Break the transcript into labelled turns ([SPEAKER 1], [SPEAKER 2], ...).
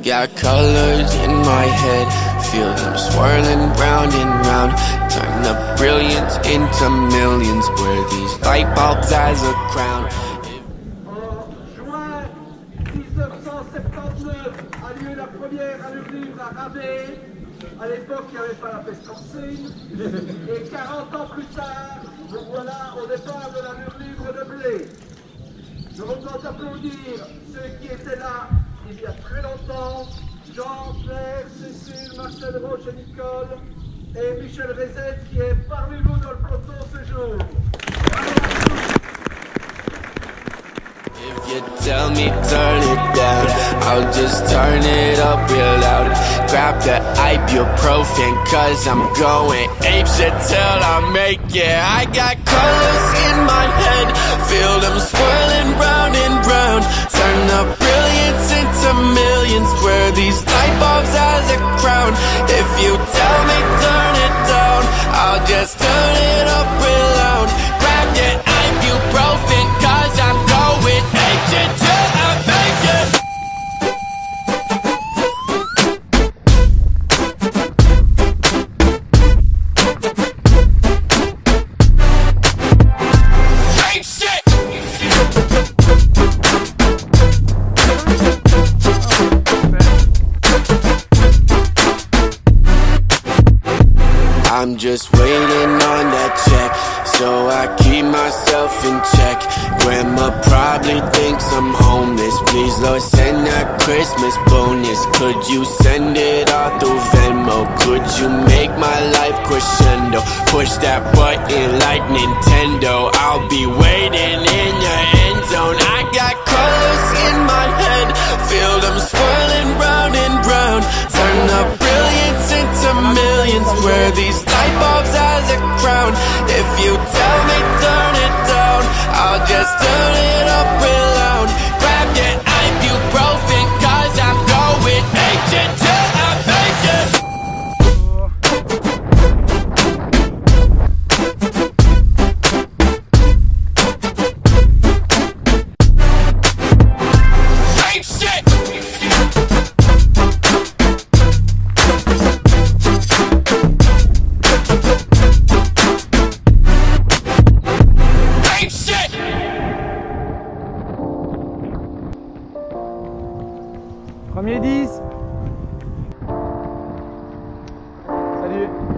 [SPEAKER 1] got colors in my head, feel them swirling round and round. Turn the brilliance into millions, wear these light bulbs as a crown.
[SPEAKER 2] En juin 1979 a lieu la première allure libre à Ravenne. À l'époque, il n'y avait pas la peste porcine. Et 40 ans plus tard, nous voilà au départ de l'allure libre de Blé. Je vous demande d'applaudir ceux qui étaient là il y a très longtemps: Jean, Claire, Cécile, Marcel Roche et Nicole, et Michel Rezet qui est parmi nous dans le peloton ce jour.
[SPEAKER 1] If you tell me turn it down, I'll just turn it up real loud. Grab the ibuprofen cause I'm going apeshit till I make it. I got colors in my head, feel them swirling round and round. Turn the brilliance into millions, wear these light bulbs as a crown. If you tell me turn it down, I'll just turn it up real loud. Grab the ibuprofen cause I'm going apeshit till I make it. I'm just waiting on that check, so I keep myself in check. Grandma probably thinks I'm homeless. Please, Lord, send that Christmas bonus. Could you send it all through Venmo? Could you make my life crescendo? Push that button like Nintendo. I'll be waiting in your end zone. I got colors in my head, feel them swirling round and round. Turn the brilliance into millions, wear these light bulbs as a crown. If you tell me turn it down, I'll just turn it up real loud. Grab your ibuprofen cause I'm going apeshit till I make it. Apeshit!
[SPEAKER 3] Premier 10. Salut.